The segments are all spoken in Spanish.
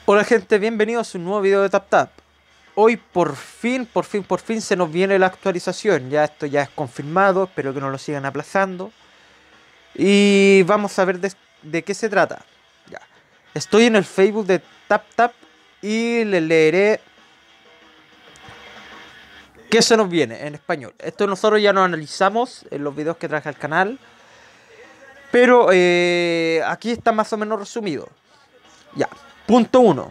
Hola gente, bienvenidos a un nuevo video de TapTap. Hoy por fin se nos viene la actualización. Ya esto ya es confirmado, espero que no lo sigan aplazando. Y vamos a ver de qué se trata. Ya. Estoy en el Facebook de TapTap y les leeré qué se nos viene en español. Esto nosotros ya lo analizamos en los videos que traje al canal. Pero aquí está más o menos resumido. Ya. Punto uno.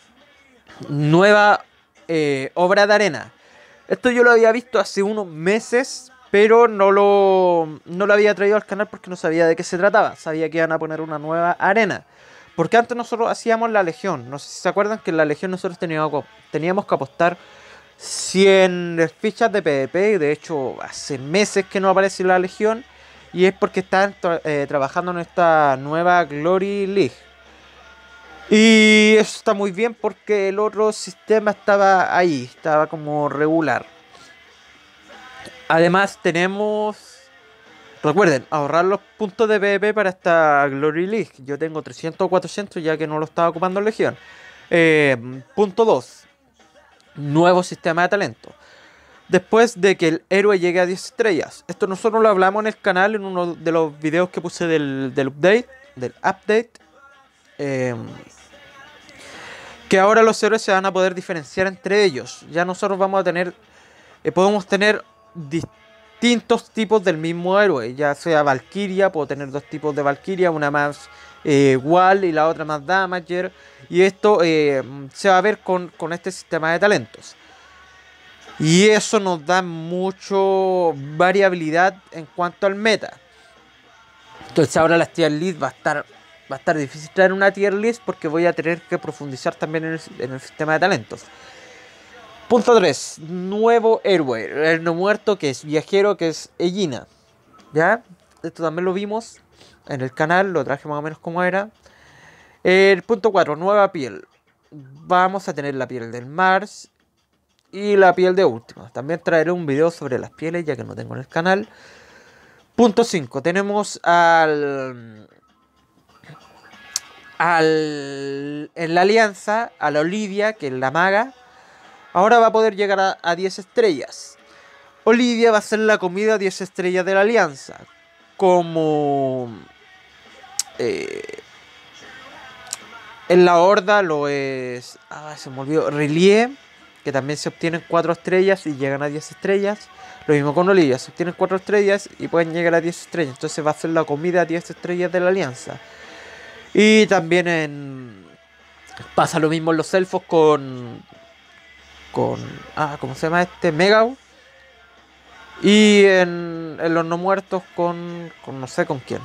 Nueva obra de arena. Esto yo lo había visto hace unos meses, pero no lo había traído al canal porque no sabía de qué se trataba. Sabía que iban a poner una nueva arena. Porque antes nosotros hacíamos la Legión. No sé si se acuerdan que en la Legión nosotros teníamos que apostar 100 fichas de PvP. Y de hecho, hace meses que no aparece la Legión. Y es porque están trabajando en esta nueva Glory League. Y eso está muy bien porque el otro sistema estaba ahí, estaba como regular. Además tenemos, recuerden, ahorrar los puntos de PvP para esta Glory League. Yo tengo 300 o 400 ya que no lo estaba ocupando en Legión. Punto 2. Nuevo sistema de talento. Después de que el héroe llegue a 10 estrellas. Esto nosotros lo hablamos en el canal en uno de los videos que puse del update. Eh, que ahora los héroes se van a poder diferenciar entre ellos. Ya nosotros vamos a tener, podemos tener distintos tipos del mismo héroe. Ya sea Valkyria, puedo tener dos tipos de Valkyria, una más Wall y la otra más Damager. Y esto se va a ver con este sistema de talentos. Y eso nos da mucho variabilidad en cuanto al meta. Entonces ahora las tier list va a estar difícil traer una tier list porque voy a tener que profundizar también en el sistema de talentos. Punto 3. Nuevo héroe. El no muerto que es viajero, que es Egina. ¿Ya? Esto también lo vimos en el canal, lo traje más o menos como era. El punto 4. Nueva piel. Vamos a tener la piel del Mars y la piel de Última. También traeré un video sobre las pieles ya que no tengo en el canal. Punto 5. Tenemos en la alianza, a la Olivia, que es la maga. Ahora va a poder llegar a 10 estrellas. Olivia va a ser la comida 10 estrellas de la alianza. Como en la horda lo es... se me olvidó. Relie, que también se obtienen 4 estrellas y llegan a 10 estrellas. Lo mismo con Olivia, se obtienen 4 estrellas y pueden llegar a 10 estrellas. Entonces va a ser la comida 10 estrellas de la alianza. Y también pasa lo mismo en los elfos ¿cómo se llama este? Megao. Y en los no muertos con no sé con quién.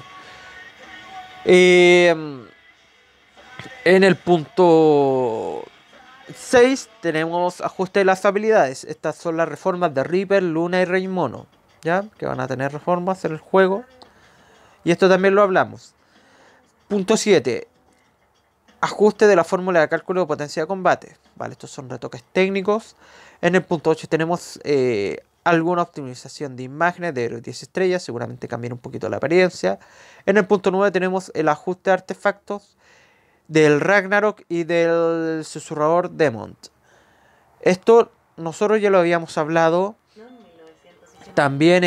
En el punto 6 tenemos ajuste de las habilidades. Estas son las reformas de Reaper, Luna y Rey Mono, ¿ya? Que van a tener reformas en el juego. Y esto también lo hablamos. Punto 7. Ajuste de la fórmula de cálculo de potencia de combate. Vale, estos son retoques técnicos. En el punto 8 tenemos alguna optimización de imágenes de 10 estrellas. Seguramente cambiar un poquito la apariencia. En el punto 9 tenemos el ajuste de artefactos del Ragnarok y del susurrador Demont. Esto nosotros ya lo habíamos hablado también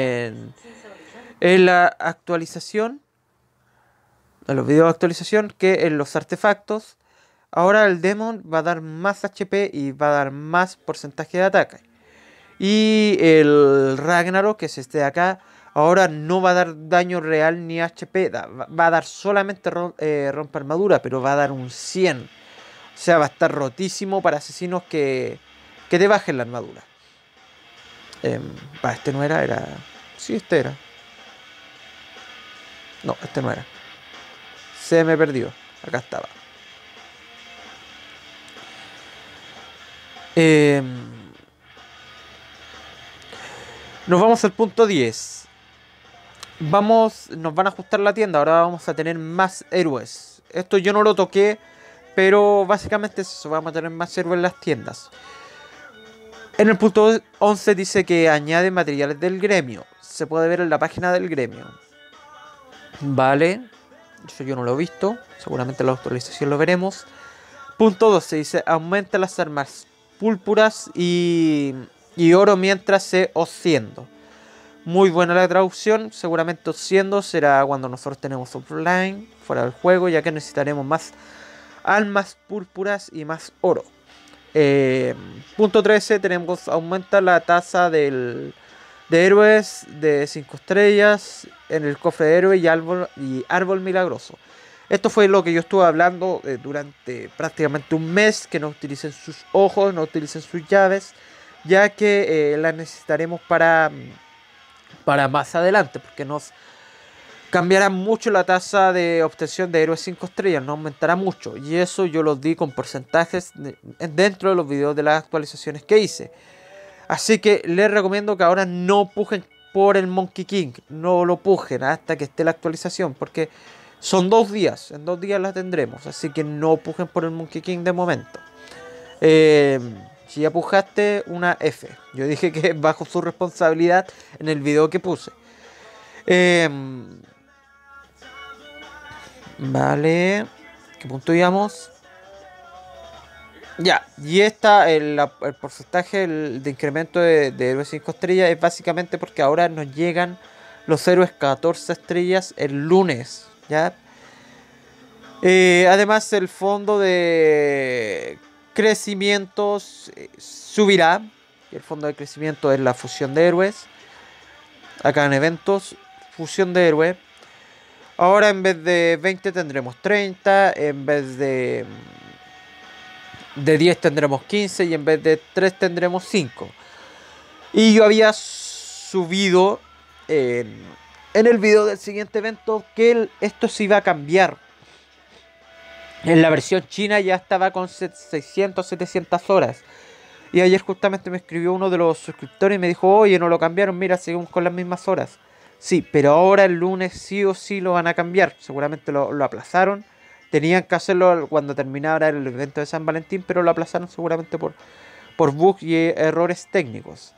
en la actualización. En los videos de actualización, que en los artefactos ahora el Demon va a dar más HP y va a dar más porcentaje de ataque. Y el Ragnarok, que es este de acá, ahora no va a dar daño real ni HP. Va a dar solamente rompe armadura, pero va a dar un 100. O sea, va a estar rotísimo para asesinos que te bajen la armadura. Este no era... Sí, este era. No, este no era. Se me perdió. Acá estaba. Nos vamos al punto 10. Nos van a ajustar la tienda. Ahora vamos a tener más héroes. Esto yo no lo toqué, pero básicamente es eso. Vamos a tener más héroes en las tiendas. En el punto 11 dice que añade materiales del gremio. Se puede ver en la página del gremio. Vale. Eso yo no lo he visto. Seguramente en la actualización lo veremos. Punto 12 dice, aumenta las armas púrpuras y oro mientras se osciendo. Muy buena la traducción, seguramente osciendo será cuando nosotros tenemos offline, fuera del juego, ya que necesitaremos más almas púrpuras y más oro. Punto 13 tenemos, aumenta la tasa de héroes de 5 estrellas en el cofre de héroe y árbol milagroso. Esto fue lo que yo estuve hablando durante prácticamente un mes, que no utilicen sus ojos, no utilicen sus llaves, ya que las necesitaremos para más adelante, porque nos cambiará mucho la tasa de obtención de héroes 5 estrellas, no aumentará mucho, y eso yo lo di con porcentajes dentro de los videos de las actualizaciones que hice. Así que les recomiendo que ahora no pujen por el Monkey King, no lo pujen hasta que esté la actualización, porque son 2 días, en 2 días la tendremos, así que no pujen por el Monkey King de momento. Si ya pujaste, una F. Yo dije que es bajo su responsabilidad en el video que puse. Vale. ¿Qué punto íbamos? Ya, y el porcentaje de incremento de héroes 5 estrellas es básicamente porque ahora nos llegan los héroes 14 estrellas el lunes, ¿ya? Además el fondo de crecimientos subirá. El fondo de crecimiento es la fusión de héroes. Acá en eventos, fusión de héroe. Ahora en vez de 20 tendremos 30. En vez de 10 tendremos 15. Y en vez de 3 tendremos 5. Y yo había subido en el video del siguiente evento que esto se iba a cambiar. En la versión china ya estaba con 600, 700 horas. Y ayer justamente me escribió uno de los suscriptores y me dijo, oye, no lo cambiaron, mira, seguimos con las mismas horas. Sí, pero ahora el lunes sí o sí lo van a cambiar. Seguramente lo aplazaron. Tenían que hacerlo cuando terminara el evento de San Valentín, pero lo aplazaron seguramente por bugs y errores técnicos.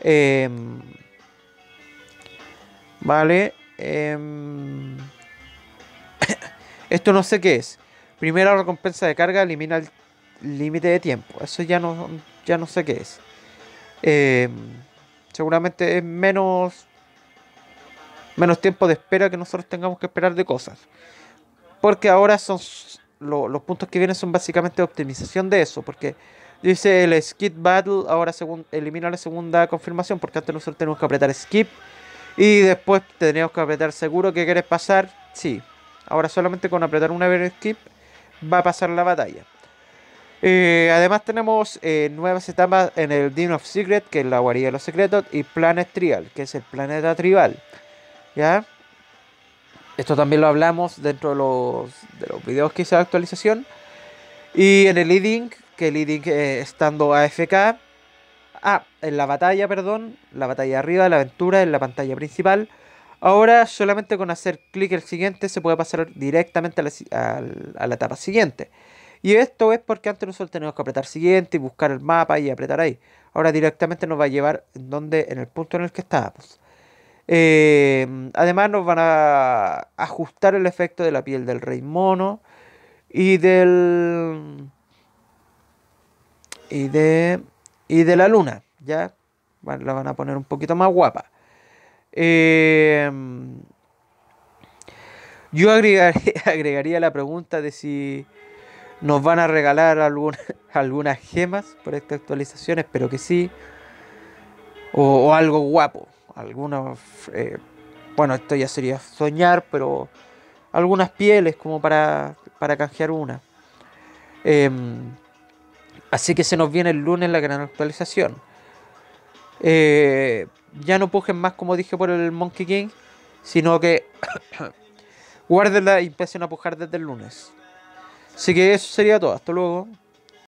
Vale. Esto no sé qué es. Primera recompensa de carga elimina el límite de tiempo. Eso ya no sé qué es. Seguramente es menos tiempo de espera que nosotros tengamos que esperar de cosas. Porque ahora los puntos que vienen son básicamente optimización de eso. Porque dice el skip battle ahora elimina la segunda confirmación. Porque antes nosotros tenemos que apretar skip y después teníamos que apretar seguro que quieres pasar. Sí, ahora solamente con apretar una vez skip va a pasar la batalla. Además tenemos nuevas etapas en el Den of Secret, que es la guarida de los secretos, y Planet Trial, que es el planeta tribal. ¿Ya? Esto también lo hablamos dentro de los videos que hice de actualización. Y en el leading, que el leading estando AFK. En la batalla, perdón. La batalla arriba, la aventura, en la pantalla principal. Ahora solamente con hacer clic el siguiente se puede pasar directamente a la etapa siguiente. Y esto es porque antes nosotros teníamos que apretar siguiente y buscar el mapa y apretar ahí. Ahora directamente nos va a llevar en el punto en el que estábamos. Además nos van a ajustar el efecto de la piel del rey mono y de la luna, ¿ya? La van a poner un poquito más guapa. Yo agregaría la pregunta de si nos van a regalar algunas gemas por esta actualización. Espero que sí. O algo guapo. Bueno, esto ya sería soñar, pero algunas pieles como para canjear una. Así que se nos viene el lunes la gran actualización. Ya no pujen más, como dije, por el Monkey King, sino que guárdenla y empiecen a pujar desde el lunes. Así que eso sería todo. Hasta luego.